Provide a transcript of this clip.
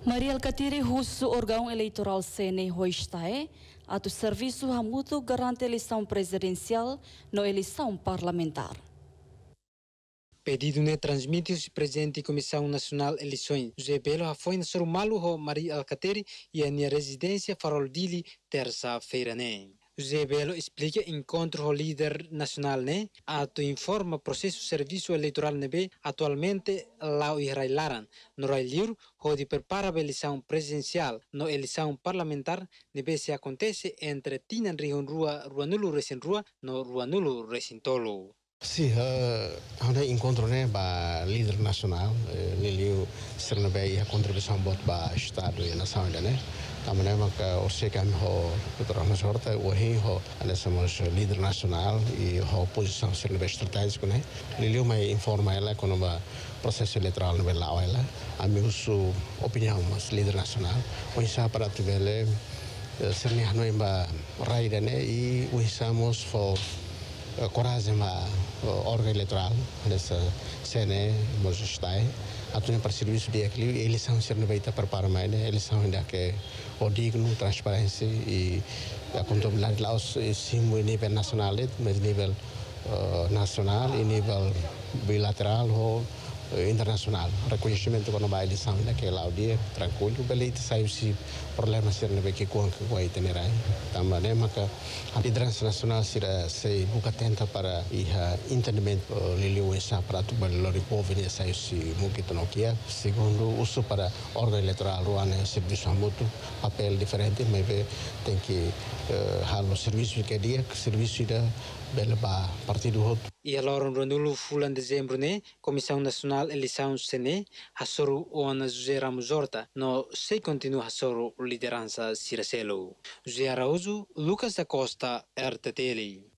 Maria Alcatiri Russo, órgão eleitoral CNE Hoistae, ato serviço hamuto garante eleição presidencial na eleição parlamentar. Pedido ne transmite o presidente da Comissão Nacional de Eleições, José Belo, foi na Sorumalo, Maria Alcatiri, e a minha residência Farol Dili, terça-feira, né? José Belo explica encontro o líder nacional, né? Ato informa processo serviço eleitoral nebe atualmente lá o Israelaran. No Railiro, onde prepara a eleição presidencial, no eleição parlamentar, nebe se acontece entre Tinan Rion Rua, Ruanulo Recém Rua, no Ruanulo Recém Tolo. Sim, há encontro né ba líder nacional, Liliu Sernabei a contribuição bot ba Estado e nação ainda né. Também maka o kami ho Dr. Mazorta o ho anda somos líder nacional e ho posição Sernabei estratégico né. Liliu mai informa ela quando ba processo eleitoral no lá ela a meu su opinião mas líder nacional o isa para tivele Sernabei no ba raida né e o isamos for coragem ma órgão eleitoral dessa CNE Mojostai atualmente para serviço de equilíbrio eleição ser no beita para mais né eleição ainda que o digno transparência e a contabilidade lá os sim nível nacional mas nível nacional e nível bilateral ou internacional reconhecimento quando vai eleição ainda que lá o dia tranquilo beleza sai se problema ser no beita que vai ter né também mas a liderança nacional será se buka atenta para entendimento liliu essa para tu balori povo ne sai se mukito nokia segundo uso para órgão eleitoral ruana serviço mútuo papel diferente mas tem que halo serviço que dia serviço da belba partido outro e agora no Ruanulo fulan dezembro né Comissão Nacional Eleição CNE hasoro ona José Ramos Horta no se continua hasoro liderança Ciracelo José Araújo Lucas da Costa RTTL